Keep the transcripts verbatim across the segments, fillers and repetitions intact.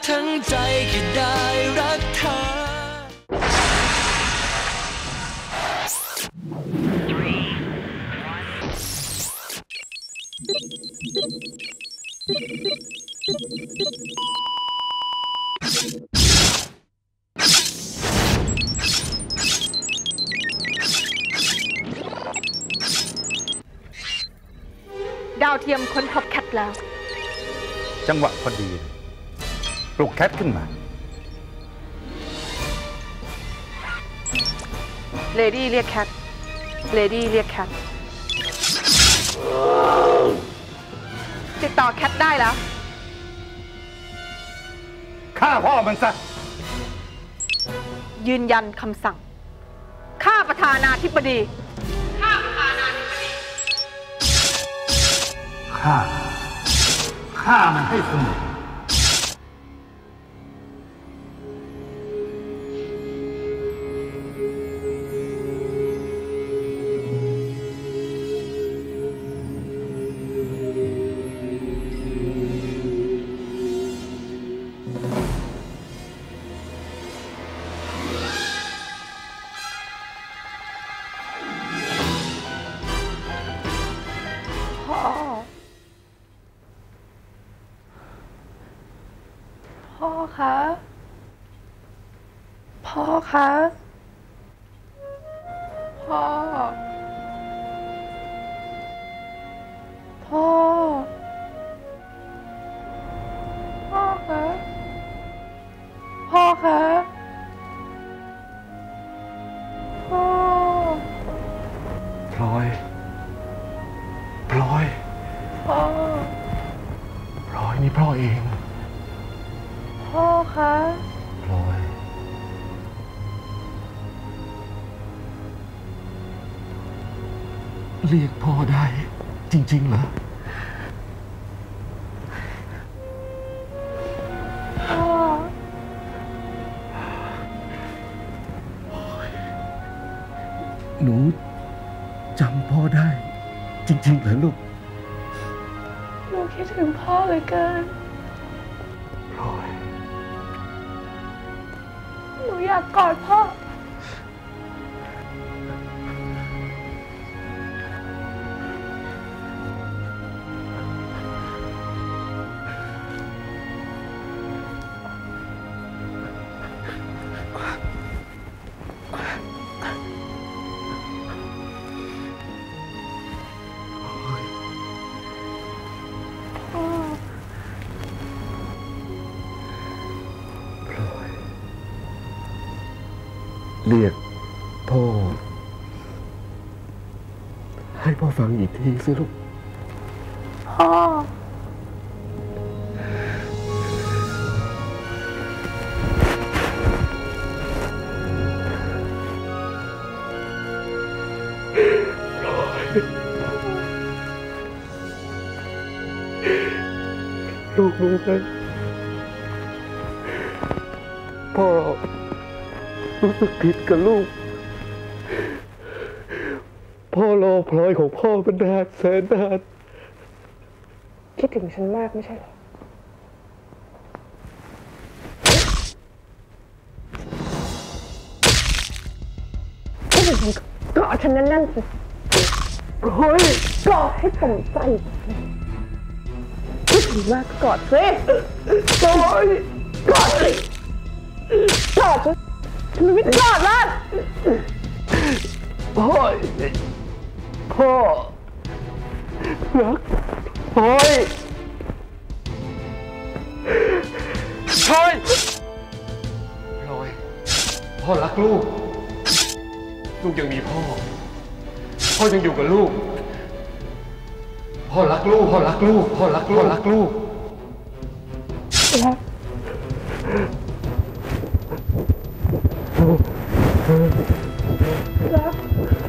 ทั้งใจแค่ได้รักเธอดาวเทียมค้นพบแคทแล้วจังหวะพอดีปลุกแคทขึ้นมาเลดี้เรียกแคทเลดี้เรียกแคทติดต่อแคทได้แล้วฆ่าพ่อมันซะยืนยันคำสั่งฆ่าประธานาธิบดีฆ่าประธานาธิบดีฆ่าฆ่ามันให้สนุกพ่อ พ่อคะ พ่อคะ พ่อ พ่อ พ่อคะ พ่อคะพ่อพลอยพลอยพ่อพลอยนี่พ่อเองพ่อคะพลอยเรียกพ่อได้จริงๆเหรอพ่อหนูจำพ่อได้จริงๆเหรอลูกหนูคิดถึงพ่อเหลือเกินพลอยหนูอยากกอดพ่อเรียกพ่อให้พ่อฟังอีกทีสิลูกพ่อลูกรู้ไหมพ่อรู้สึกผิดกับลูกพ่อรอพลอยของพ่อเป็นนานแสนนานคิดถึงฉันมากไม่ใช่เหรอคิดถึงฉันกอดฉันแน่นๆสิเฮ้ยกอดให้สมใจคิดถึงมากก็กอดสิโอ้ยกอดสิกอดสิทำไมไม่กอดล่ะพ่อพ่อรักพลอยพลอยพลอยพ่อรักลูกลูกยังมีพ่อพ่อยังอยู่กับลูกพ่อรักลูกพ่อรักลูกพ่อรักลูกรักลูกรักรัก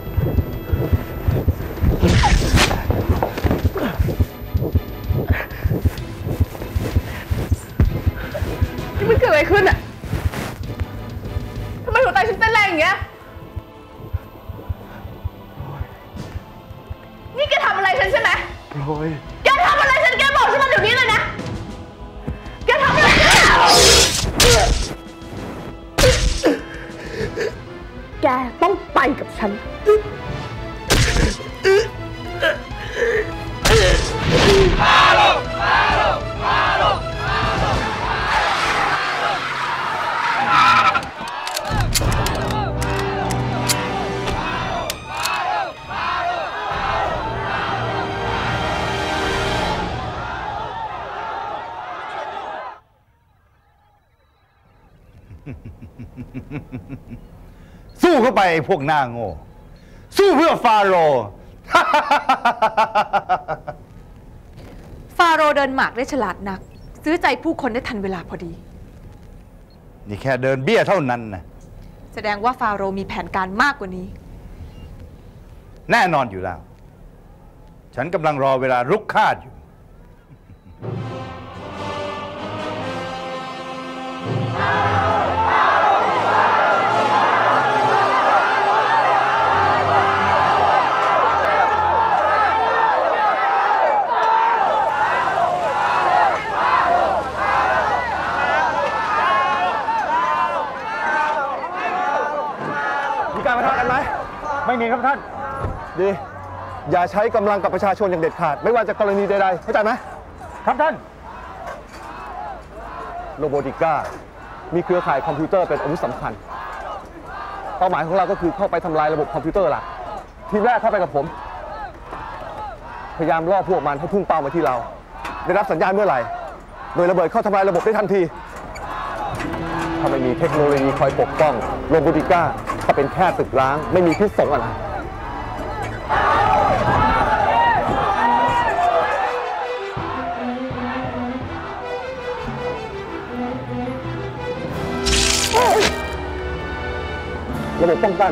นี่มันเกิดอะไรขึ้นอะทำไมหัวใจฉันเต้นแรงอย่างเงี้ยนี่แกทำอะไรฉันใช่ไหมพลอยแกทำอะไรฉันแกบอกฉันมาเดี๋ยวนี้เลยนะแกทำอะไรฉันแกต้องไปกับฉันสู้เข้าไปพวกหน้าโง่สู้เพื่อฟาโรห์ฟาโรห์เดินหมากได้ฉลาดนักซื้อใจผู้คนได้ทันเวลาพอดีนี่แค่เดินเบี้ยเท่านั้นนะแสดงว่าฟาโรห์มีแผนการมากกว่านี้แน่นอนอยู่แล้วฉันกำลังรอเวลารุกคาดอยู่การประทะกันไหมไม่มีครับท่านดีอย่าใช้กำลังกับประชาชนอย่างเด็ดขาดไม่ว่าจะกรณีใดๆเข้าใจไหมครับท่านโรโบติก้ามีเครือข่ายคอมพิวเตอร์เป็นอาวุธสำคัญเป้าหมายของเราก็คือเข้าไปทำลายระบบคอมพิวเตอร์หลักทีมแรกเข้าไปกับผมพยายามล่อพวกมันให้พุ่งเป้ามาที่เราได้รับสัญญาณเมื่อไหร่โดยระเบิดเข้าทำลายระบบได้ทันทีถ้าไม่มีเทคโนโลยีคอยปกป้องโรโบติก้าก็เป็นแค่ตึกร้างไม่มีพิษสงอะไรระบบป้องกัน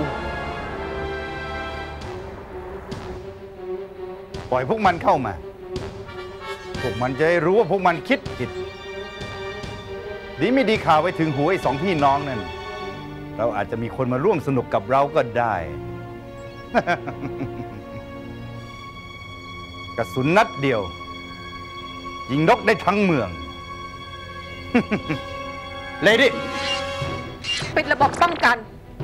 ปล่อยพวกมันเข้ามาพวกมันจะได้รู้ว่าพวกมันคิดผิดดีไม่ดีข่าวไปถึงหูไอ้สองพี่น้องนั่นเราอาจจะมีคนมาร่วมสนุกกับเราก็ได้ กระสุนนัดเดียวยิงนกได้ทั้งเมือง เลดี้ปิดระบบป้องกัน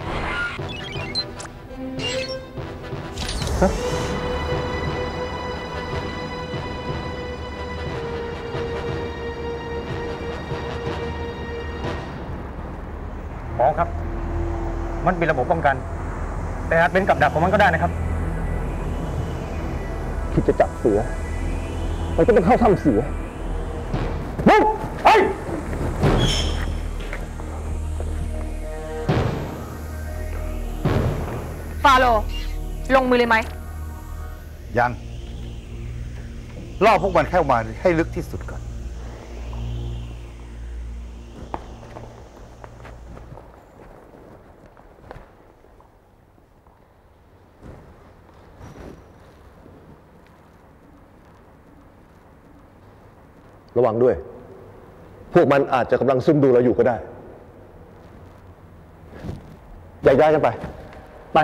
อ๋อครับมันเป็นระบบป้องกันแต่อาจเป็นกับดักของมันก็ได้นะครับคิดจะจับเสือมันก็ต้องเข้าถ้ำเสือบุกไปฟาโรห์ลงมือเลยไหมยังล่อพวกมันเข้ามาให้ลึกที่สุดก่อนระวังด้วยพวกมันอาจจะกำลังซุ่มดูเราอยู่ก็ได้แยกย้ายกันไปไป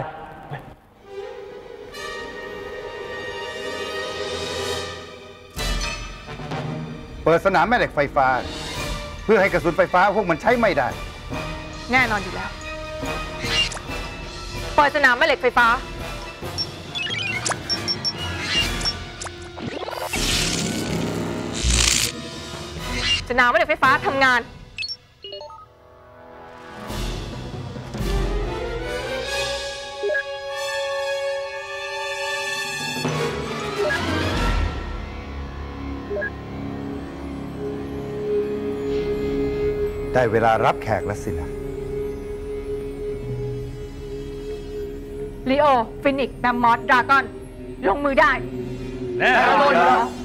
เปิดสนามแม่เหล็กไฟฟ้าเพื่อให้กระสุนไฟฟ้าพวกมันใช้ไม่ได้แน่นอนอยู่แล้วเปิดสนามแม่เหล็กไฟฟ้าสนามแม่เหล็กไฟฟ้าทำงานได้เวลารับแขกแล้วสินะลีโอฟินิกซ์แบมมอสดราก้อนลงมือได้แน่นอนอยู่แล้ว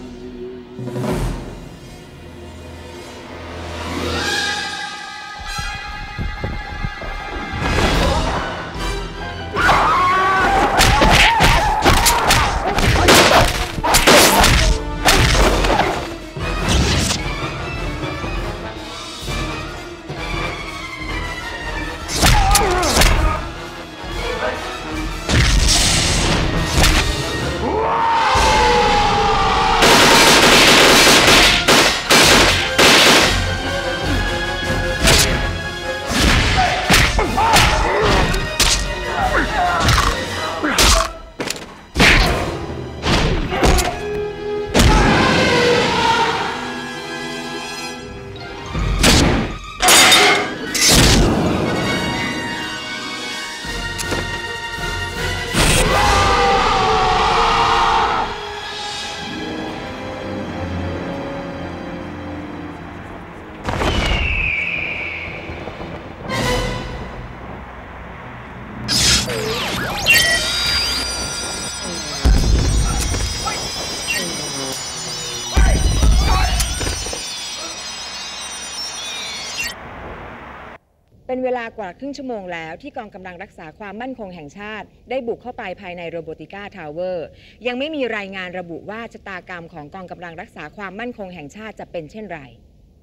เป็นเวลากว่าครึ่งชั่วโมงแล้วที่กองกำลังรักษาความมั่นคงแห่งชาติได้บุกเข้าไปภายในโรโบติก้าทาวเวอร์ยังไม่มีรายงานระบุว่าชะตากรรมของกองกำลังรักษาความมั่นคงแห่งชาติจะเป็นเช่นไร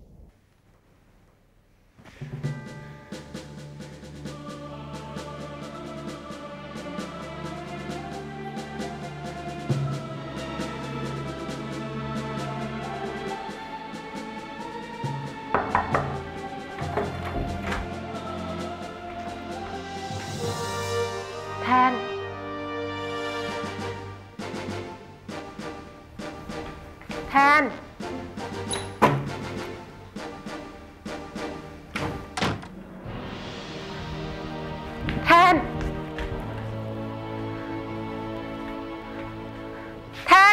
แทน แทน แทน แทน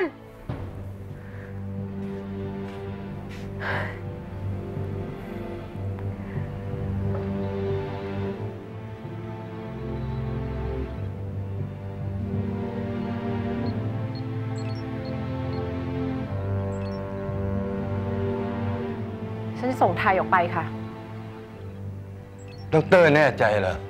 ฉันจะส่งไทยออกไปค่ะดร.แน่ใจเหรอ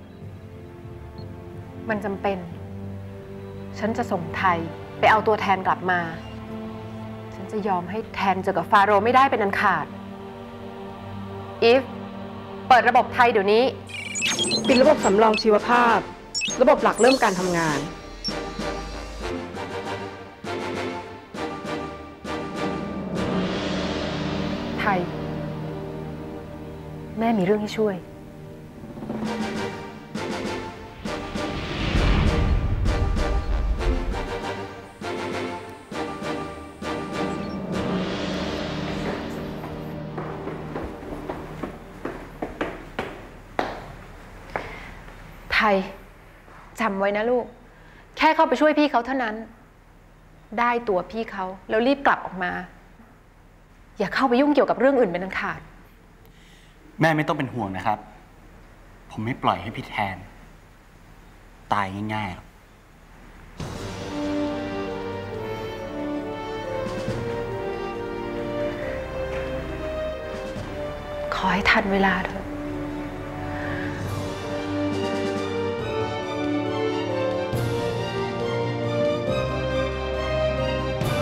มันจำเป็น ฉันจะส่งไทยไปเอาตัวแทนกลับมา ฉันจะยอมให้แทนเจอกับฟาโรห์ไม่ได้เป็นอันขาด อีฟ เปิดระบบไทยเดี๋ยวนี้ปิดระบบสำรองชีวภาพ ระบบหลักเริ่มการทำงานไทย แม่มีเรื่องให้ช่วย ไทย จำไว้นะลูก แค่เข้าไปช่วยพี่เขาเท่านั้น ได้ตัวพี่เขาแล้วรีบกลับออกมา อย่าเข้าไปยุ่งเกี่ยวกับเรื่องอื่นเป็นอันขาดแม่ไม่ต้องเป็นห่วงนะครับ ผมไม่ปล่อยให้พี่แทน ตายง่ายๆหรอกขอให้ทันเวลาเถอะ